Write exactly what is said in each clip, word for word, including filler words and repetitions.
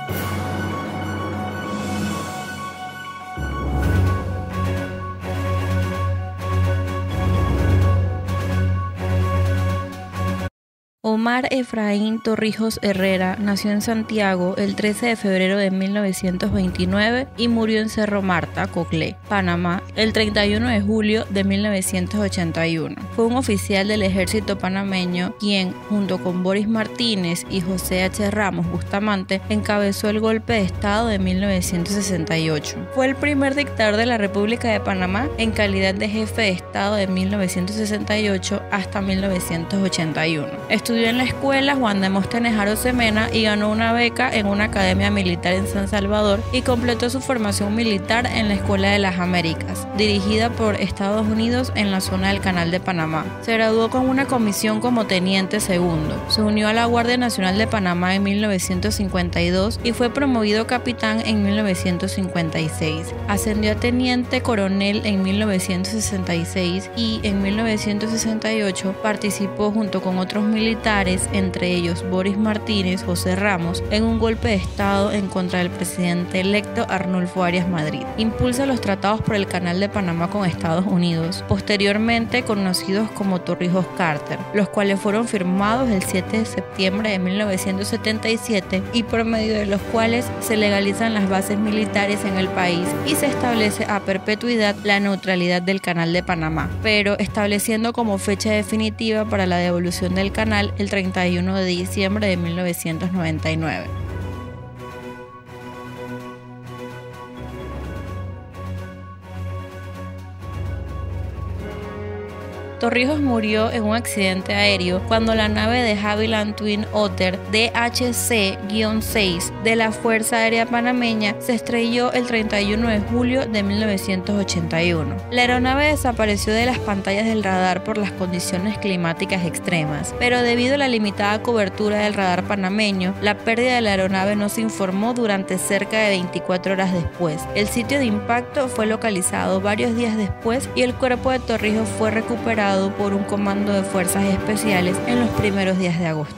Omar Efraín Torrijos Herrera nació en Santiago el trece de febrero de mil novecientos veintinueve y murió en Cerro Marta, Coclé, Panamá, el treinta y uno de julio de mil novecientos ochenta y uno. Fue un oficial del ejército panameño quien, junto con Boris Martínez y José H. Ramos Bustamante, encabezó el golpe de Estado de mil novecientos sesenta y ocho. Fue el primer dictador de la República de Panamá en calidad de jefe de Estado de mil novecientos sesenta y ocho hasta mil novecientos ochenta y uno. Estudió en la escuela Juan Demóstenes Arosemena y ganó una beca en una academia militar en San Salvador y completó su formación militar en la Escuela de las Américas, dirigida por Estados Unidos en la zona del Canal de Panamá. Se graduó con una comisión como teniente segundo. Se unió a la Guardia Nacional de Panamá en mil novecientos cincuenta y dos y fue promovido capitán en mil novecientos cincuenta y seis. Ascendió a teniente coronel en mil novecientos sesenta y seis y en mil novecientos sesenta y ocho participó junto con otros militares, entre ellos Boris Martínez, José Ramos, en un golpe de Estado en contra del presidente electo Arnulfo Arias Madrid. Impulsa los tratados por el Canal de Panamá con Estados Unidos, posteriormente conocidos como Torrijos-Carter, los cuales fueron firmados el siete de septiembre de mil novecientos setenta y siete y por medio de los cuales se legalizan las bases militares en el país y se establece a perpetuidad la neutralidad del Canal de Panamá, pero estableciendo como fecha definitiva para la devolución del canal el treinta y uno de diciembre de mil novecientos noventa y nueve. Torrijos murió en un accidente aéreo cuando la nave de Havilland Twin Otter D H C seis de la Fuerza Aérea Panameña se estrelló el treinta y uno de julio de mil novecientos ochenta y uno. La aeronave desapareció de las pantallas del radar por las condiciones climáticas extremas, pero debido a la limitada cobertura del radar panameño, la pérdida de la aeronave no se informó durante cerca de veinticuatro horas después. El sitio de impacto fue localizado varios días después y el cuerpo de Torrijos fue recuperado por un comando de fuerzas especiales en los primeros días de agosto.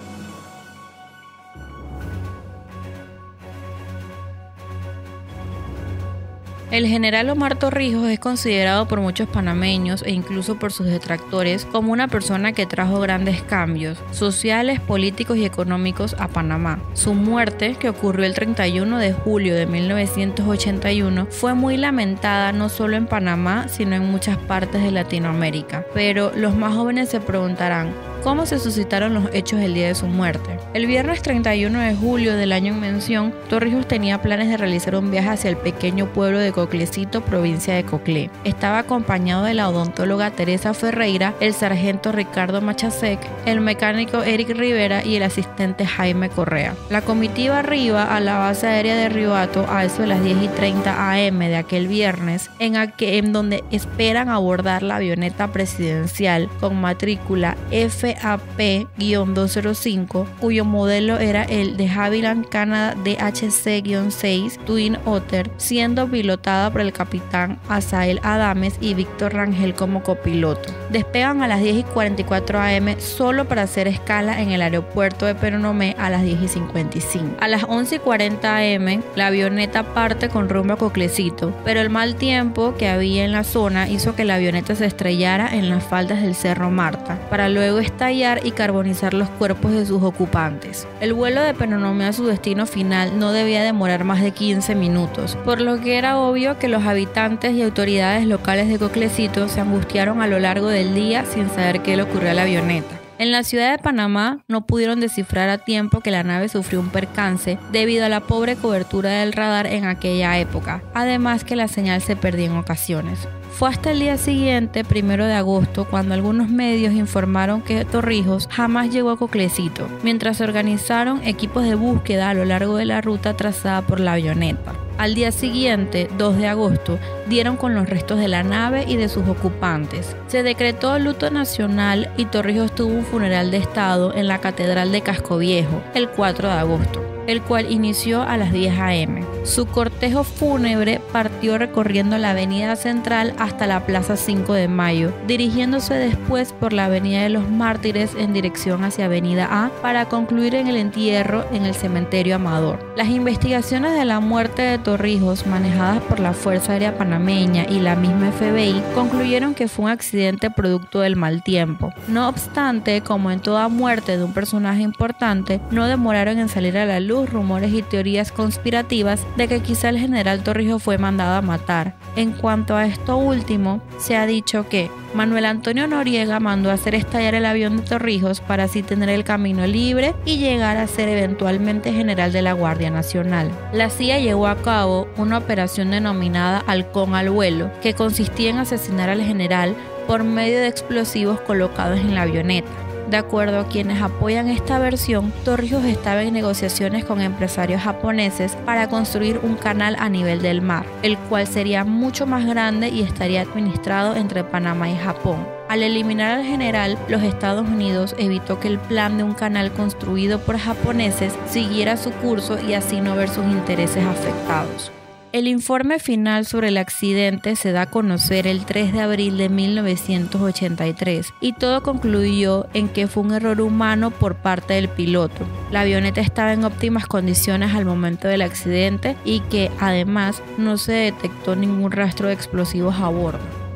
El general Omar Torrijos es considerado por muchos panameños e incluso por sus detractores como una persona que trajo grandes cambios sociales, políticos y económicos a Panamá. Su muerte, que ocurrió el treinta y uno de julio de mil novecientos ochenta y uno, fue muy lamentada no solo en Panamá, sino en muchas partes de Latinoamérica. Pero los más jóvenes se preguntarán, ¿cómo se suscitaron los hechos el día de su muerte? El viernes treinta y uno de julio del año en mención, Torrijos tenía planes de realizar un viaje hacia el pequeño pueblo de Coclecito, provincia de Coclé. Estaba acompañado de la odontóloga Teresa Ferreira, el sargento Ricardo Machasek, el mecánico Eric Rivera y el asistente Jaime Correa. La comitiva arriba a la base aérea de Riohato a eso de las diez y treinta a eme de aquel viernes, en, aquel, en donde esperan abordar la avioneta presidencial con matrícula F A P doscientos cinco, cuyo modelo era el de Havilland Canada D H C seis Twin Otter, siendo pilotada por el capitán Asael Adames y Víctor Rangel como copiloto. Despegan a las diez y cuarenta y cuatro a eme solo para hacer escala en el aeropuerto de Penonomé a las diez y cincuenta y cinco. A las once y cuarenta a eme la avioneta parte con rumbo a Coclecito, pero el mal tiempo que había en la zona hizo que la avioneta se estrellara en las faldas del Cerro Marta, para luego estallar y carbonizar los cuerpos de sus ocupantes. El vuelo de Penonomé a su destino final no debía demorar más de quince minutos, por lo que era obvio que los habitantes y autoridades locales de Coclecito se angustiaron a lo largo del día sin saber qué le ocurrió a la avioneta. En la ciudad de Panamá no pudieron descifrar a tiempo que la nave sufrió un percance debido a la pobre cobertura del radar en aquella época, además que la señal se perdía en ocasiones. Fue hasta el día siguiente, primero de agosto, cuando algunos medios informaron que Torrijos jamás llegó a Coclecito, mientras se organizaron equipos de búsqueda a lo largo de la ruta trazada por la avioneta. Al día siguiente, dos de agosto, dieron con los restos de la nave y de sus ocupantes. Se decretó luto nacional y Torrijos tuvo un funeral de estado en la Catedral de Casco Viejo el cuatro de agosto, el cual inició a las diez a eme. Su cortejo fúnebre partió recorriendo la avenida central hasta la Plaza cinco de Mayo, dirigiéndose después por la Avenida de los Mártires en dirección hacia Avenida A para concluir en el entierro en el Cementerio Amador. Las investigaciones de la muerte de Torrijos, manejadas por la Fuerza Aérea Panameña y la misma F B I, concluyeron que fue un accidente producto del mal tiempo. No obstante, como en toda muerte de un personaje importante, no demoraron en salir a la luz rumores y teorías conspirativas de que quizá el general Torrijos fue mandado a matar. En cuanto a esto último, se ha dicho que Manuel Antonio Noriega mandó a hacer estallar el avión de Torrijos para así tener el camino libre y llegar a ser eventualmente general de la Guardia Nacional. La C I A llevó a cabo una operación denominada Halcón al vuelo, que consistía en asesinar al general por medio de explosivos colocados en la avioneta. De acuerdo a quienes apoyan esta versión, Torrijos estaba en negociaciones con empresarios japoneses para construir un canal a nivel del mar, el cual sería mucho más grande y estaría administrado entre Panamá y Japón. Al eliminar al general, los Estados Unidos evitó que el plan de un canal construido por japoneses siguiera su curso y así no ver sus intereses afectados. El informe final sobre el accidente se da a conocer el tres de abril de mil novecientos ochenta y tres y todo concluyó en que fue un error humano por parte del piloto. La avioneta estaba en óptimas condiciones al momento del accidente y que además no se detectó ningún rastro de explosivos a bordo.